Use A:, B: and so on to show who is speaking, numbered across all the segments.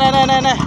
A: này.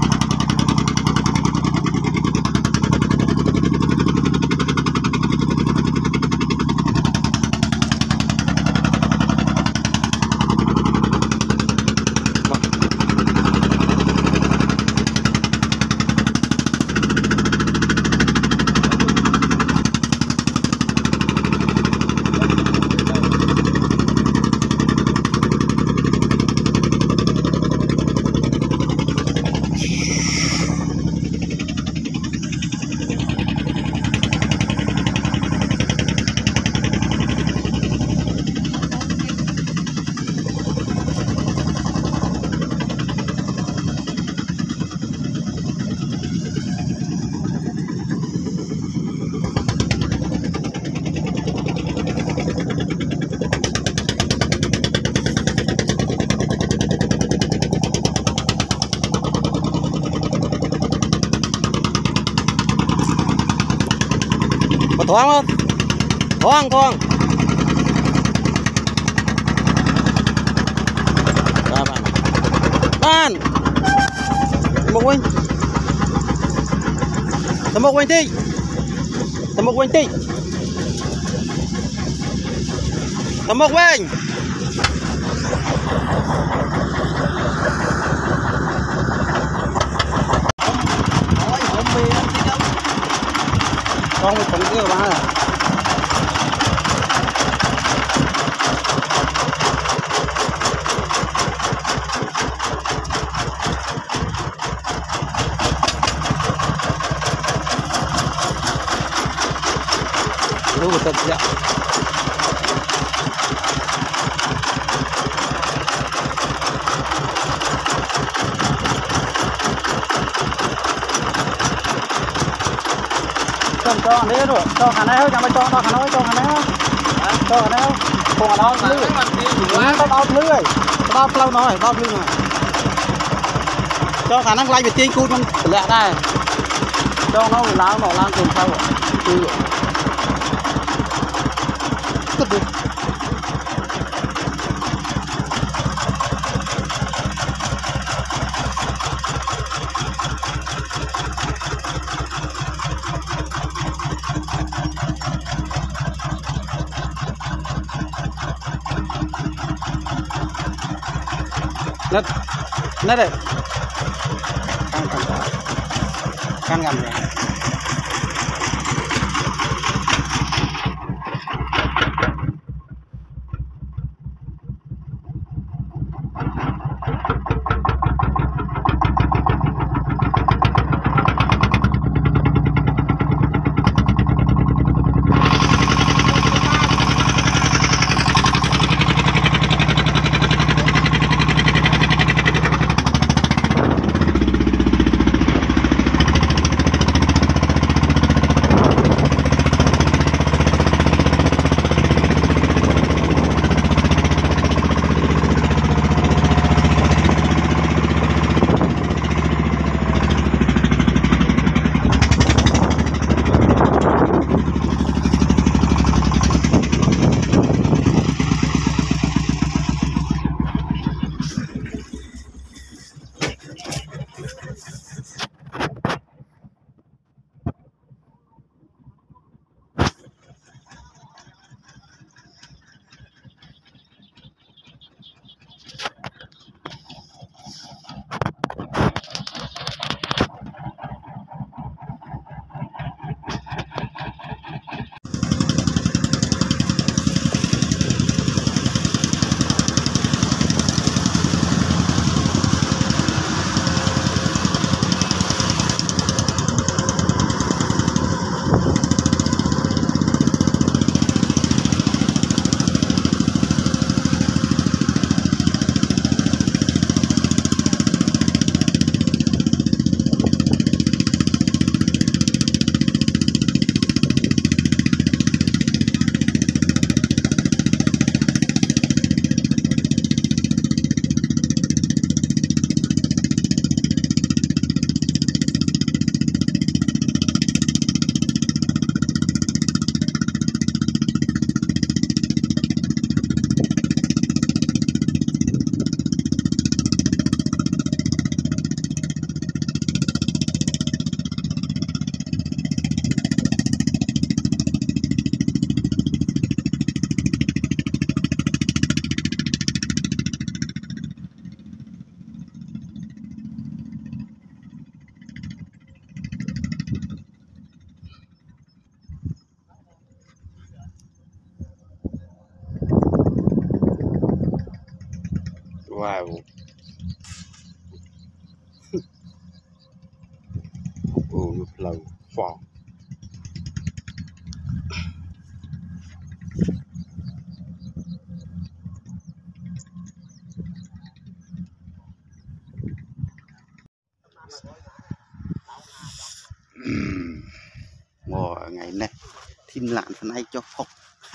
A: Thoáng không? Thoáng thoáng. Ra bạn. Bạn. Một quanh. Một quanh đi. Một quanh đi. Một quanh. Con mới cũng cái ba à. Lu betul tidak. Cho anh đấy rồi, cho khả năng cho mày cho khả năng cho khả năng cùng ở đó lưới, bao lưới, bao lâu nói, bao lưới này, cho khả năng lại về tiên cútมันlẹ đây, cho nó láng cùng sau, Nó đây can ngầm này.
B: Wow. Oh, nó lâu phò. Ngồi ngày này thìm lạn phần ai cho phọc.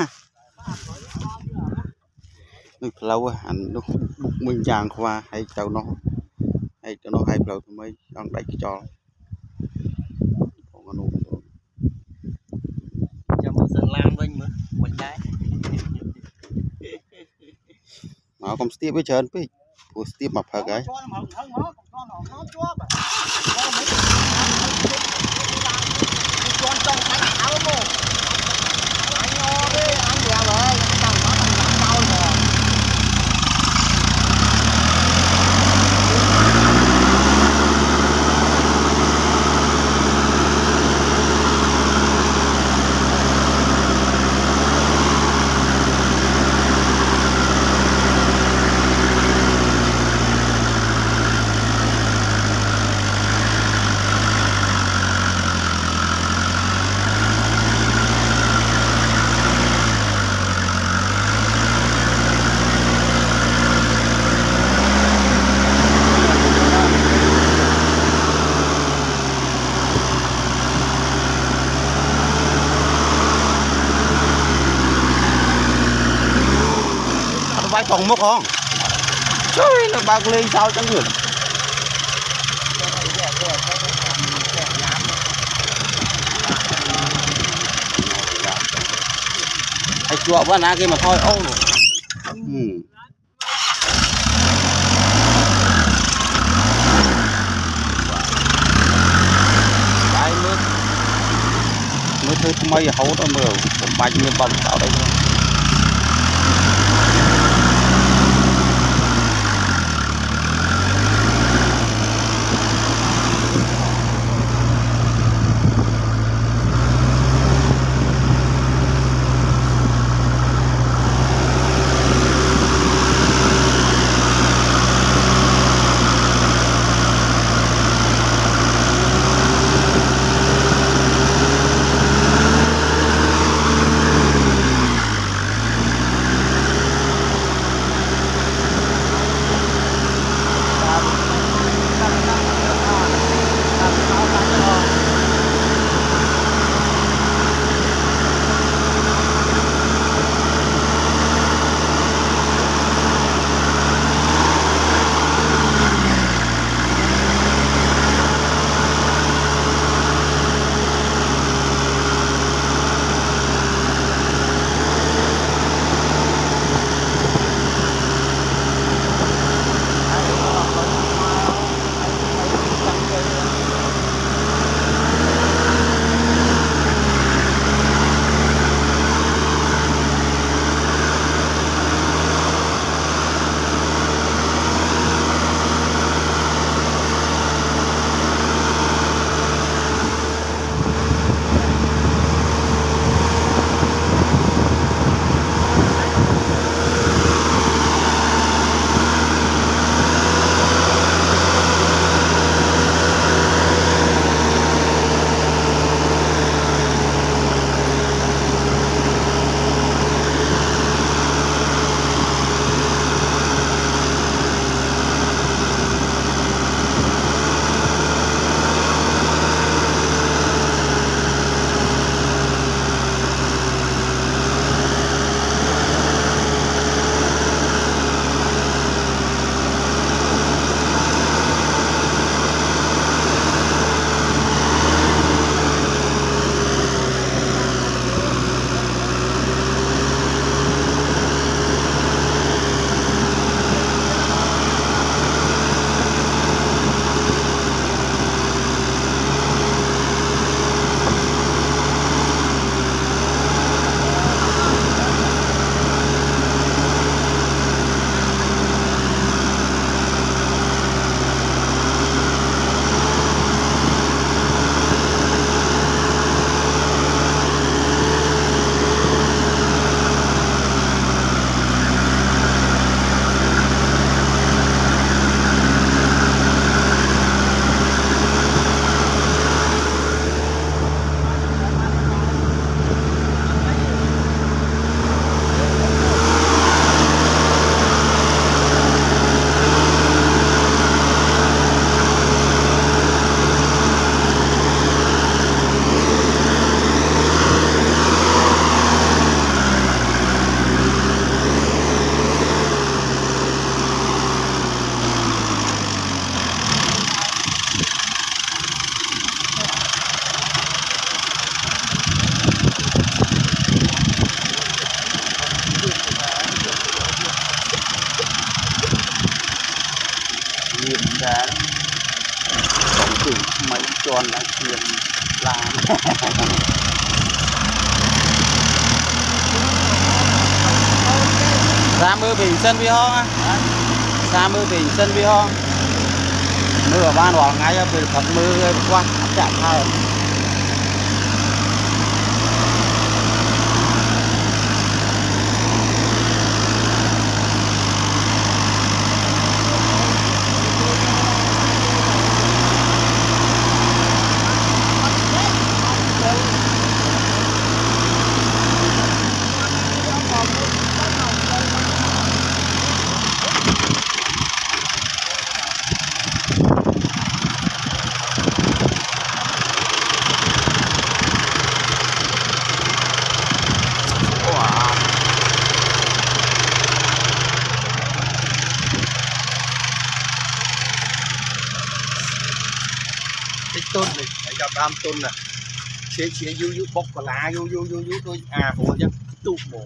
B: Nó lâu hẳn nó bục mình giang qua hay cho nó hay lâu thì mới đang đẩy cho còn nó
C: cho một sườn lam vinh mà mình trái
B: nó không tiếp với trơn với tiếp mà phải cái vai phòng mất không? Trời nó bạc lên sao chẳng được. Ai chùa quá na kia mà thôi ô. Cái nước thứ mấy hấu đó mưa, bạch như bầm vào đây thôi. toàn là tiền là ra mưa bình sân vi ho á ra mưa bình sân vi ho mưa ở ban vào ngay về thật mưa qua chạm thao
C: tôn này gặp đam tôn nè chế yu bọc và lá yu tôi của chứ tụ bộ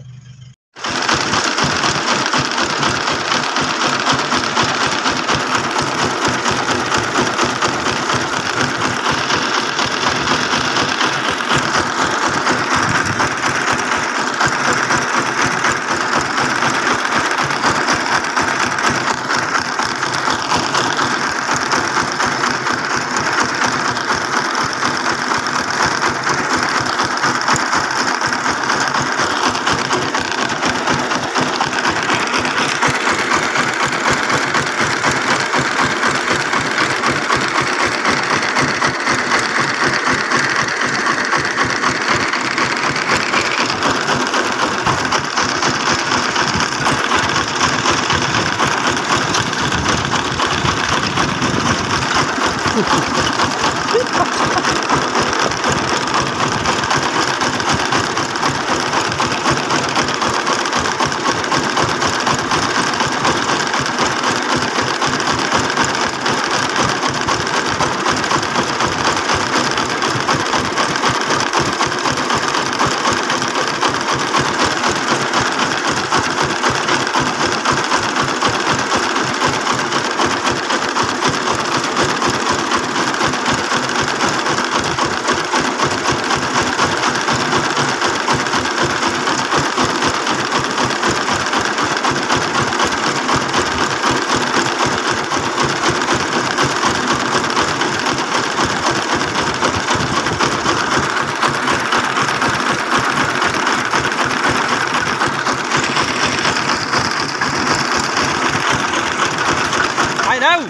B: đâu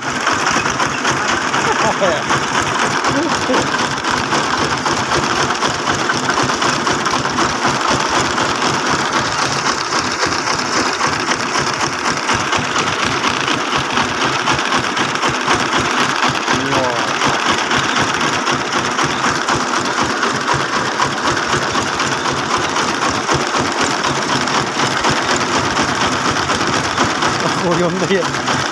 B: cô vô điện